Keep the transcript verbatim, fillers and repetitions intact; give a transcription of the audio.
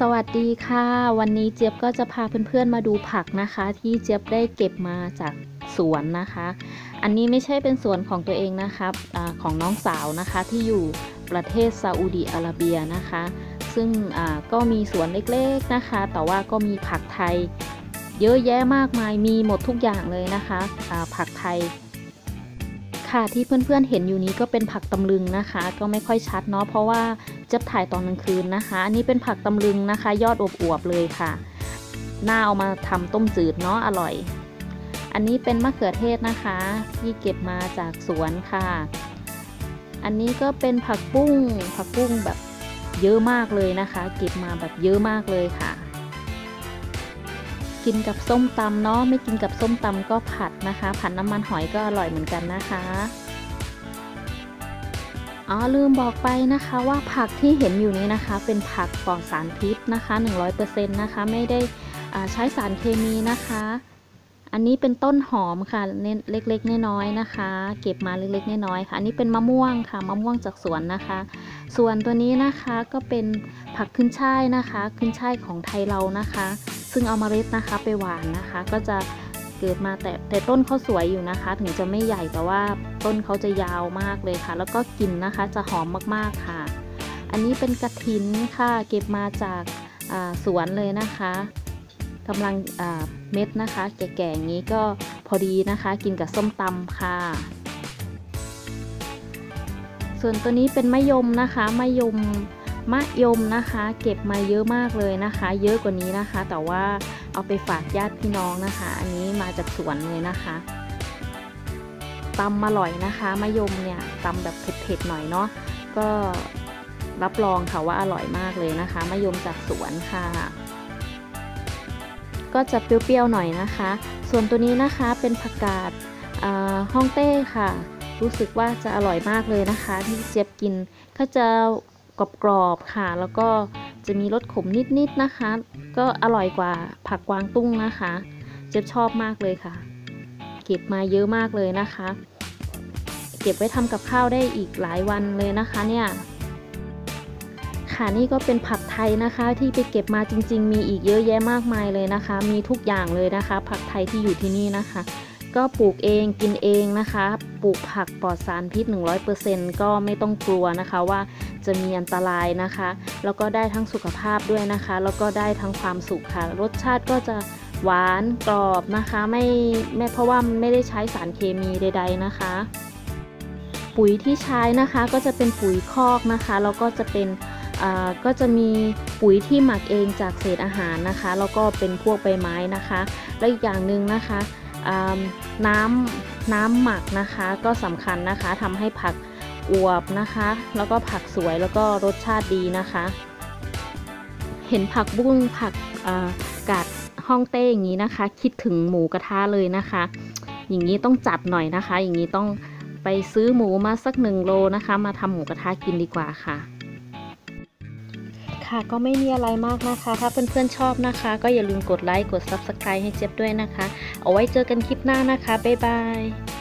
วัสดีค่ะวันนี้เจี๊ยบก็จะพาเพื่อนๆมาดูผักนะคะที่เจี๊ยบได้เก็บมาจากสวนนะคะอันนี้ไม่ใช่เป็นสวนของตัวเองนะคะอของน้องสาวนะคะที่อยู่ประเทศซาอุดิอาระเบียนะคะซึ่งก็มีสวนเล็กๆนะคะแต่ว่าก็มีผักไทยเยอะแยะมากมายมีหมดทุกอย่างเลยนะคะผักไทยค่ะที่เพื่อนๆเห็นอยู่นี้ก็เป็นผักตำลึงนะคะก็ไม่ค่อยชัดเนาะเพราะว่าจะถ่ายตอนกลางคืนนะคะอันนี้เป็นผักตำลึงนะคะยอดอวบๆเลยค่ะน่าเอามาทำต้มจืดเนาะอร่อยอันนี้เป็นมะเขือเทศนะคะที่เก็บมาจากสวนค่ะอันนี้ก็เป็นผักบุ้งผักบุ้งแบบเยอะมากเลยนะคะเก็บมาแบบเยอะมากเลยค่ะกินกับส้มตำเนาะไม่กินกับส้มตำก็ผัดนะคะผัดน้ำมันหอยก็อร่อยเหมือนกันนะคะอ๋อลืมบอกไปนะคะว่าผักที่เห็นอยู่นี้นะคะเป็นผักปลอดสารพิษนะคะ หนึ่งร้อยเปอร์เซ็นต์ นะคะไม่ได้ใช้สารเคมีนะคะอันนี้เป็นต้นหอมค่ะเล็กๆน้อยๆนะคะเก็บมาเล็กๆน้อยๆค่ะอันนี้เป็นมะม่วงค่ะมะม่วงจากสวนนะคะส่วนตัวนี้นะคะก็เป็นผักขึ้นช่ายนะคะขึ้นช่ายของไทยเรานะคะซึ่งเอาเมล็ดนะคะไปหว่านนะคะก็จะเกิดมาแต่แต่ต้นเขาสวยอยู่นะคะถึงจะไม่ใหญ่แต่ว่าต้นเขาจะยาวมากเลยค่ะแล้วก็กลิ่นนะคะจะหอมมากๆค่ะอันนี้เป็นกระถินค่ะเก็บมาจากสวนเลยนะคะกำลังเม็ดนะคะแก่ๆอย่างนี้ก็พอดีนะคะกินกับส้มตำค่ะส่วนตัวนี้เป็นมะยมนะคะมะยมมะยมนะคะเก็บมาเยอะมากเลยนะคะเยอะกว่านี้นะคะแต่ว่าเอาไปฝากญาติพี่น้องนะคะอันนี้มาจากสวนเลยนะคะตำอร่อยนะคะมะยมเนี่ยตำแบบเผ็ดๆหน่อยเนาะก็รับรองค่ะว่าอร่อยมากเลยนะคะมะยมจากสวนค่ะก็จะเปรี้ยวๆหน่อยนะคะส่วนตัวนี้นะคะเป็นผักกาดฮ่องเต้ค่ะรู้สึกว่าจะอร่อยมากเลยนะคะที่เจี๊ยบกินก็จะกรอบๆค่ะแล้วก็จะมีรสขมนิดๆนะคะก็อร่อยกว่าผักกวางตุ้งนะคะเจี๊ยบชอบมากเลยค่ะเก็บมาเยอะมากเลยนะคะเก็บไว้ทำกับข้าวได้อีกหลายวันเลยนะคะเนี่ยค่ะนี่ก็เป็นผักไทยนะคะที่ไปเก็บมาจริงๆมีอีกเยอะแยะมากมายเลยนะคะมีทุกอย่างเลยนะคะผักไทยที่อยู่ที่นี่นะคะก็ปลูกเองกินเองนะคะปลูกผักปลอดสารพิษ หนึ่งร้อยเปอร์เซ็นต์ ก็ไม่ต้องกลัวนะคะว่าจะมีอันตรายนะคะแล้วก็ได้ทั้งสุขภาพด้วยนะคะแล้วก็ได้ทั้งความสุขค่ะรสชาติก็จะหวานกรอบนะคะไม่ไม่เพราะว่าไม่ได้ใช้สารเคมีใดๆนะคะปุ๋ยที่ใช้นะคะก็จะเป็นปุ๋ยคอกนะคะแล้วก็จะเป็นก็จะมีปุ๋ยที่หมักเองจากเศษอาหารนะคะแล้วก็เป็นพวกใบไม้นะคะและอีกอย่างหนึ่งนะคะน้ำน้ำหมักนะคะก็สำคัญนะคะทำให้ผักอวบนะคะแล้วก็ผักสวยแล้วก็รสชาติดีนะคะเห็นผักบุ้งผักกาดฮ่องเต้อย่างนี้นะคะคิดถึงหมูกระทะเลยนะคะอย่างนี้ต้องจัดหน่อยนะคะอย่างนี้ต้องไปซื้อหมูมาสักหนึ่งโลนะคะมาทำหมูกระทะกินดีกว่าค่ะค่ะก็ไม่มีอะไรมากนะคะถ้าเพื่อนๆชอบนะคะก็อย่าลืมกดไลค์กด ซับสไครบ์ ให้เจี๊ยบด้วยนะคะเอาไว้เจอกันคลิปหน้านะคะบ๊ายบาย